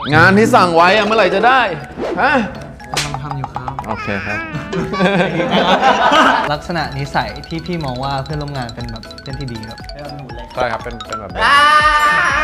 งานที่สั่งไว้อะเมื่อไหร่จะได้ฮะกำลังทำอยู่ครับโอเคครับลักษณะนิสัยที่พี่มองว่าเพื่อนร่วมงานเป็นแบบเพื่อนที่ดีครับใช่ครับเป็นแบบ